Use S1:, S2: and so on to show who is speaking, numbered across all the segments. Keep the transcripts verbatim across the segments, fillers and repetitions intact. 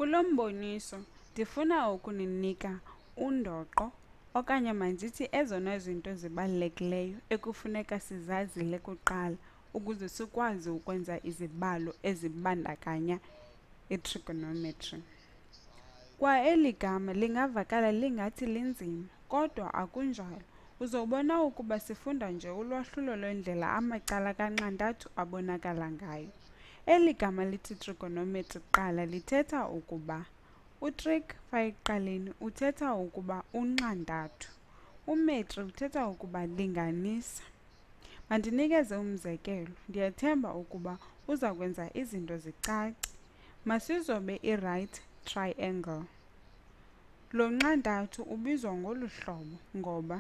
S1: Kulo mboniso ndifuna ukuninika undoqo okanye mandithi ezona zinto zibalulekileyo ekufuneka sizazile kuqala ukuze sikwazi ukwenza izibalo ezibandakanya i-trigonometry. Kwa eli gama lingavakala lingathi linzima, kodwa akunjalo. Uzobona ukuba sifunda nje ulwahlulo lwendlela amacala kanxantathu abonakala ngayo. Eli gama lithi trigonometry kuqala lithetha ukuba utrig pha ekuqaleni uthetha ukuba unxantathu. Umetri uthetha ukuba linganisa. Mandinikeze umzekelo, ndiyathemba ukuba uza kwenza izinto zicace. Masizobe i-right triangle. Lo nxantathu ubizwa ngolu hlobo ngoba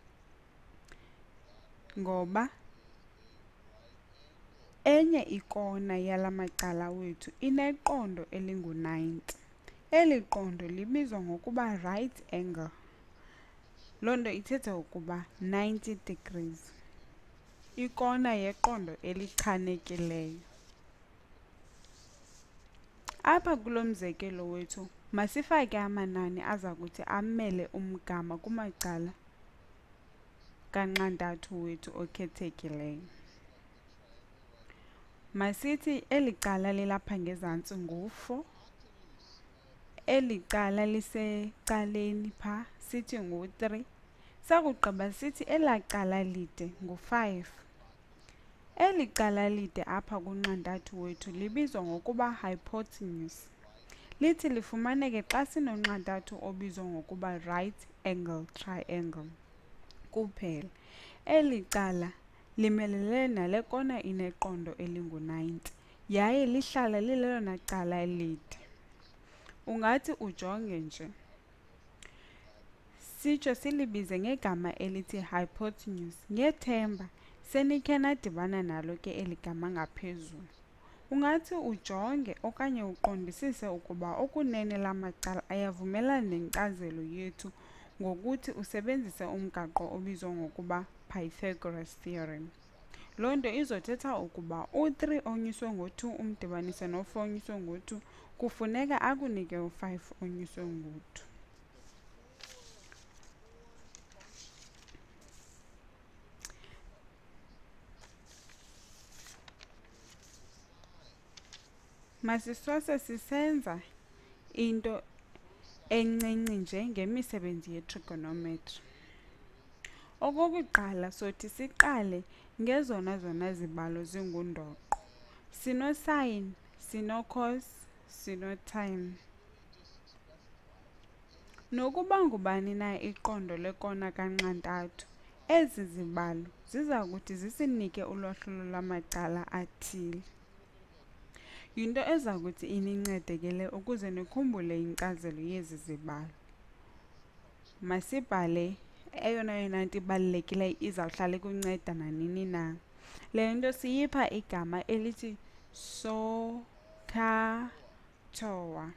S1: ngoba enye ikona yala macala wethu ineqondo elingu-ninety. Eli qondo libizwa ngokuba right angle. Loo nto ithetha ukuba ninety degrees. Ikona yeqondo elichanekileyo. Apha kulo mzekelo wethu masifake amanani aza kuthi amele umgama kumacala kanxantathu wethu okhethekileyo. Masithi eli cala lilapha ngezantsi ngu-four, eli cala lisecaleni pha sithi ngu-three, sakugqiba sithi elaa cala lide ngu-five. Eli cala lide apha kunxantathu wethu libizwa ngokuba hypotenuse. Lithi lifumaneke xa sinonxantathu obizwa ngokuba right angle triangle kuphela. Eli cala limelele nale kona ineqondo elingu-ninety yaye lihlala lilelona cala lide. Ungathi ujonge nje sitsho silibize ngegama elithi hypotenuse. Ngethemba senikhe nadibana nalo ke eli gama ngaphezulu. Ungathi ujonge okanye uqondisise ukuba okunene lamacala ayavumelana nenkcazelo yethu ngokuthi usebenzise umgaqo obizwa ngokuba Pythagoras theorem. Loo nto izothetha ukuba u-three onyuswe ngo-two umdibanise no-four onyuswe ngo-two kufuneka akunike u-five onyuswe ngo-two. Masisose sisenza into encinci nje ngemisebenzi ye-trigonometry. Okokuqala sothi siqale ngezona zona zibalo zingundoqo. Sino-sin, sino-cos, sino-tan. Nokuba ngubani na iqondo lekona kanxantathu, ezi zibalo ziza kuthi zisinike ulwahlulo lwamacala athile. Yinto eza kuthi inincedekele ukuze nikhumbule inkcazelo yezi zibalo. Masibhale eyona yona nto ibalulekileyo izawuhlala ikunceda nanini na. Le nto siyipha igama elithi SOHCAHTOA.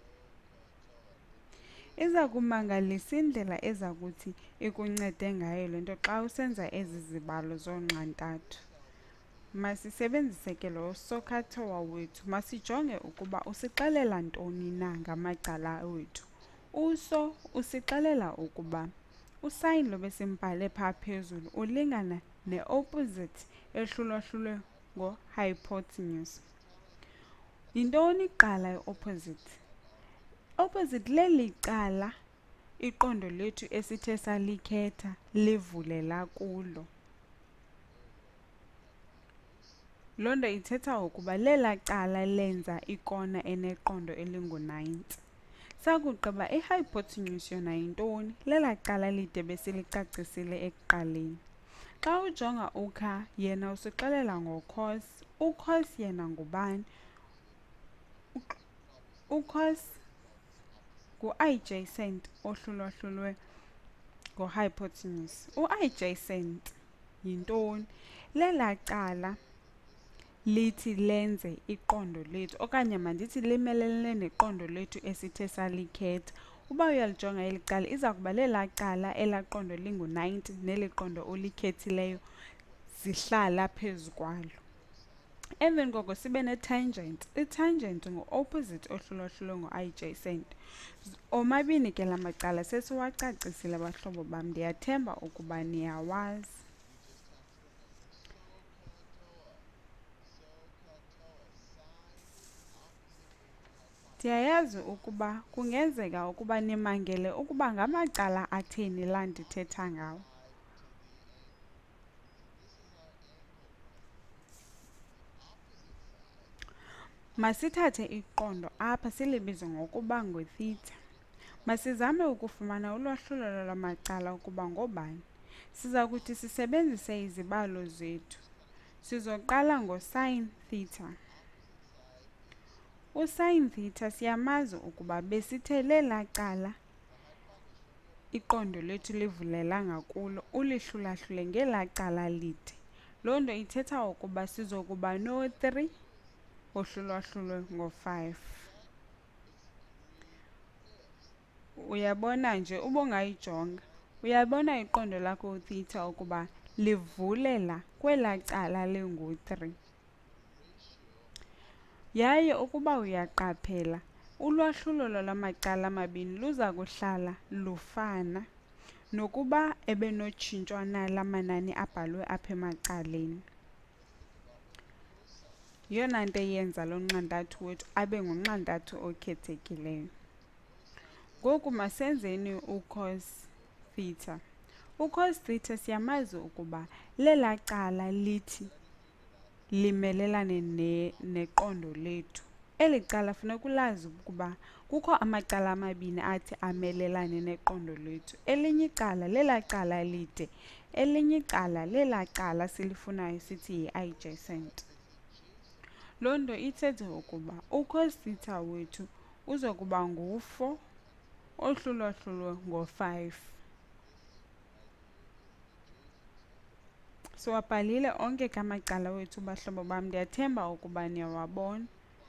S1: Iza kumangalisa indlela eza kuthi ikuncede ngayo le nto xa usenza ezi zibalo zonxantathu. Masisebenzise ke lo SOHCAHTOA wethu. Masijonge ukuba usixelela ntoni na ngamacala wethu. Uso usixelela ukuba usine lo besimbhale phaa phezulu ulingana ne-opposite ehlulwahlulwe ngo-hypotenuse. Yintoni kuqala i-opposite? Opposite leli cala iqondo lethu esithe salikhetha livulela kulo. Loo nto ithetha ukuba lela cala lenza ikona eneqondo elingu-ninety. Sakugqiba i-hypotenuse yona yintoni? Lela cala lide besilicacisile ekuqaleni. Xa ujonga ukha yena usixelela ngo-cos. U-cos yena ngubani? U-cos ngu-adjacent ohlulwahlulwe ngo-hypotenuse. U-adjacent yintoni? Lela cala lithi lenze iqondo lethu okanye mandithi limelelene neqondo lethu esithe salikhetha. Uba uyalijonga eli cala iza kuba lela cala elaa qondo lingu-ninety neli qondo olikhethileyo zihlala phezu kwalo. Emveni koko sibe ne-tangent. I-tangent ngu-opposite ohlulwahlulwe ngu-adjacent. Omabini ke la macala sesiwacacisile bahlobo bam, ndiyathemba ukuba niyawazi. Ndiyayazi ukuba kungenzeka ukuba nimangele ukuba ngamacala atheni la ndithetha ngawo. Masithathe iqondo apha silibize ngokuba ngu-theta. Masizame ukufumana ulwahlulelo lwamacala ukuba ngobani. Siza kuthi sisebenzise izibalo zethu. Sizoqala ngo-sin theta. U-sin theta siyamazi ukuba besithe lela cala iqondo lethu livulela ngakulo ulihlulahlule ngelaa cala lide. Loo nto ithetha ukuba sizokuba no-three ohlulwahlulwe ngo-five. Uyabona nje ubungayijonga, uyabona iqondo lakho u-theta ukuba livulela kwelaa cala lingu-three. Yaye ukuba uyaqaphela, ulwahlulelo lwamacala amabini luza kuhlala lufana nokuba ebenotshintshwa na la manani abhalwe apha emacaleni. Yeyona nto eyenza lo nqantathu wethu abe ngunqantathu okhethekileyo. Ngoku masenzeni u-cos theta. U-cos theta siyamazi ukuba lela cala lithi limelelane neqondo lethu. Eli cala funeka ulazi ukuba kukho amacala amabini athi amelelane neqondo lethu. Elinye icala lela cala lide, elinye icala lela cala silifunayo sithi yi-adjacent. Loo nto ithethe ukuba u-cos theta wethu uzokuba ngu-four ohlulwahlulwe ngo-five. Siwabhalile onke ke amacala wethu bahlobo bam, ndiyathemba ukuba niyawabona.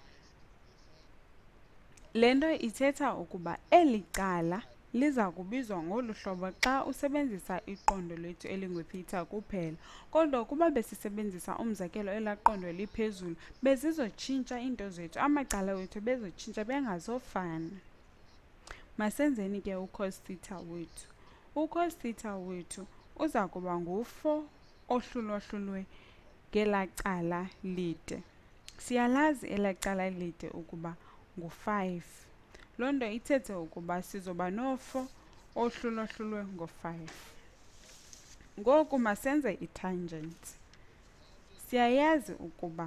S1: Le nto ithetha ukuba eli cala liza kubizwa ngolu hlobo xa usebenzisa iqondo lethu elingu-theta kuphela. Kodwa ukuba besisebenzisa umzekelo elaa qondo liphezulu, bezizotshintsha iinto zethu, amacala wethu bezotshintsha bengazofana. Masenzeni ke u-cos theta wethu. U-cos theta wethu uza kuba ngu-four ohlulwahlulwe ngelaa cala lide. Siyalazi elaa cala lide ukuba ngu-five. Loo nto ithethe ukuba sizoba no-four ohlulwahlulwe ngo-five. Ngoku masenze i-tangent. Siyayazi ukuba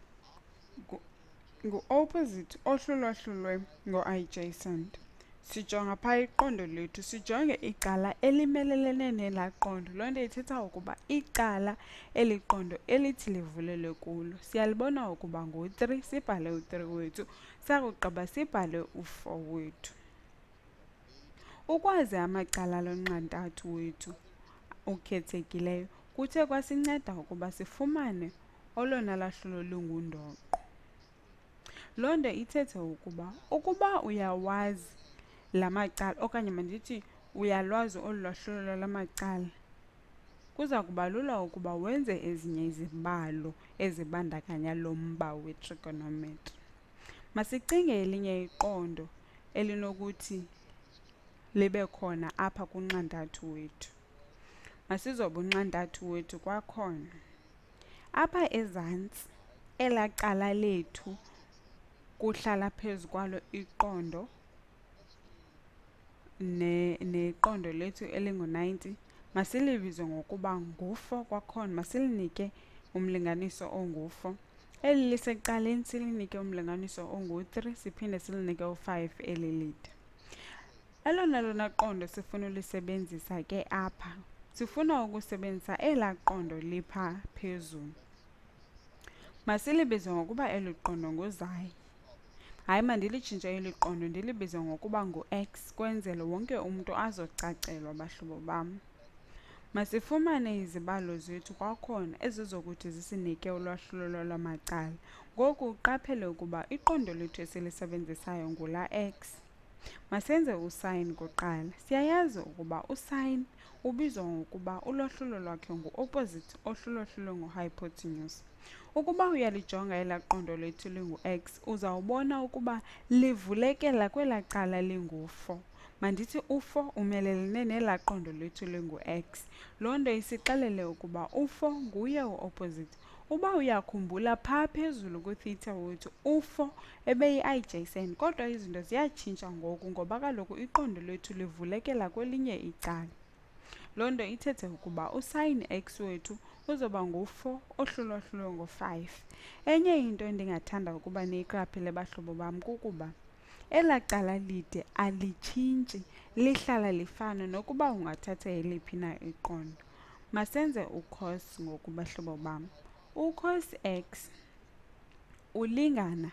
S1: ngu-opposite ohlulwahlulwe ngo-adjacent. Sijonga phaa iqondo lethu, sijonge icala elimelelene nelaa qondo. Loo nto ithetha ukuba icala eli qondo elithi livulele kulo siyalibona ukuba ngu-three, sibhale u-three wethu, sakugqiba sibhale u-four wethu. Ukwazi amacala lonqantathu wethu ukhethekileyo kuthe kwasinceda ukuba sifumane olona lahlulo lungundoqo. Loo nto ithethe ukuba ukuba uyawazi la macala, okanye mandithi uyalwazi olu lwahlulelo lwamacala, kuza kuba lula ukuba wenze ezinye izibalo ezibandakanya lo mba we-trigonometry. Masicinge elinye iqondo elinokuthi libe khona apha kunqantathu wethu. Masizobe unqantathu wethu kwakhona. Apha ezantsi, elaa cala lethu kuhlala phezu kwalo iqondo neqondo lethu elingu-ninety, masilibize ngokuba ngu-four kwakhona, masilinike umlinganiso ongu-four. Eli lisekuqaleni silinike umlinganiso ongu-three, siphinde silinike u-five eli lide. Elona lona qondo sifuna ulisebenzisa ke apha, sifuna ukusebenzisa elaa qondo lipha phezulu. Masilibize ngokuba eli qondo nguzayi. Hayi, mandilitshintshe eli qondo ndilibize ngokuba ngu-x kwenzele wonke umntu azocacelwa bahlobo bam. Masifumane izibalo zethu kwakhona ezizokuthi zisinike ulwahlulelo lwamacala. Ngoku uqaphele ukuba iqondo lethu esilisebenzisayo ngulaa x. Masenze u-sin kuqala. Siyayazi ukuba u-sin ubizwa ngokuba ulwahlulo lwakhe ngu-opposite ohlulwahlulwe ngu-hypotenuse. Ukuba uyalijonga elaa qondo lethu lingu-x, uzawubona ukuba livulekela kwelaa cala lingu-four. Mandithi u-four umelelene nelaa qondo lethu lingu-x. Loo nto isixelele ukuba u-four nguye u-opposite. Uba uyakhumbula phaa phezulu ku-theta wethu, u-four ebeyi-adjacent, kodwa izinto ziyatshintsha ngoku ngoba kaloku iqondo lethu livulekela kwelinye icala. Loo nto ithethe ukuba usine x wethu uzoba ngu-four ohlulwahlulwe ngo-five. Enye into endingathanda ukuba niyiqaphele bahlobo bam kukuba elaa cala lide alitshintshi, lihlala lifana nokuba ungathatha eliphi na iqondo. Masenze u-cos ngoku bahlobo bam. U-cos x ulingana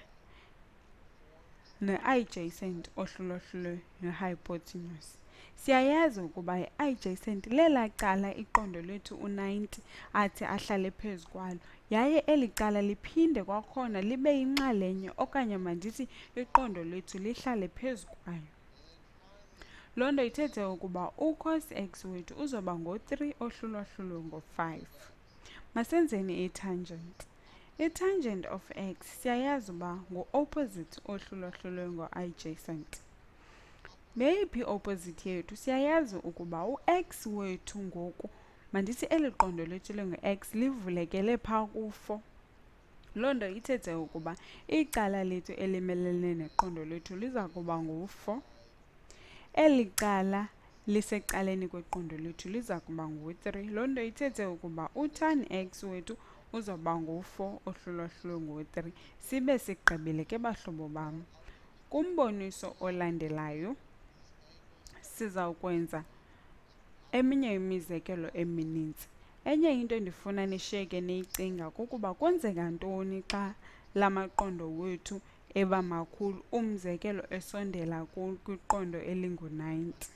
S1: ne-adjacent ohlulwahlulwe ne-hypotenuse. Siyayazi ukuba i-adjacent lela cala iqondo lethu u-ninety athi ahlale phezu kwalo, yaye eli cala liphinde kwakhona libe yinxalenye okanye mandithi iqondo lethu lihlale phezu kwayo. Loo nto ithethe ukuba u-cos x wethu uzoba ngo-three ohlulwahlulwe ngo-five. Masenzeni i-tangent. I-tangent of x siyayazi uba ngu-opposite ohlulwahlulwe ngo-adjacent. Ngeyiphi i-opposite yethu? Siyayazi ukuba u-x wethu ngoku, mandithi eli qondo lethu lingu-x livulekele phaa ku-four. Loo nto ithethe ukuba icala lethu elimelene neqondo lethu liza kuba ngu-four. Eli cala lisecaleni kweqondo lethu liza kuba ngu-three. Loo nto ithethe ukuba u-tan x wethu uzoba ngu-four ohlulwahlulwe ngo-three. Sibe sigqibile ke bahlobo bam. Kumboniso olandelayo sizawukwenza eminye imizekelo eminintsi. Enye into endifuna nishiyeke niyicinga kukuba kwenzeka ntoni xa la maqondo wethu eba makhulu, umzekelo esondela kwiqondo elingu-ninety.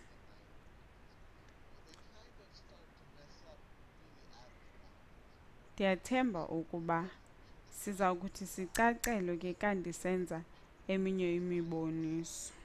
S1: Ndiyathemba ukuba siza kuthi sicacelwe ke kanti senza eminye imiboniso.